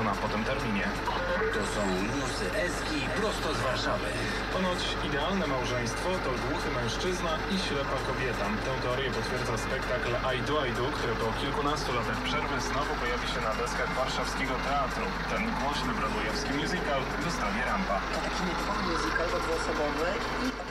zakończona po tym terminie. To są newsy Eski prosto z Warszawy. Ponoć idealne małżeństwo to głuchy mężczyzna i ślepa kobieta. Tę teorię potwierdza spektakl I Do, który po kilkunastu latach przerwy znowu pojawi się na deskach warszawskiego teatru. Ten głośny broadwayowski musical wystawi Rampa. To taki nietypowy musical, bo dwuosobowy i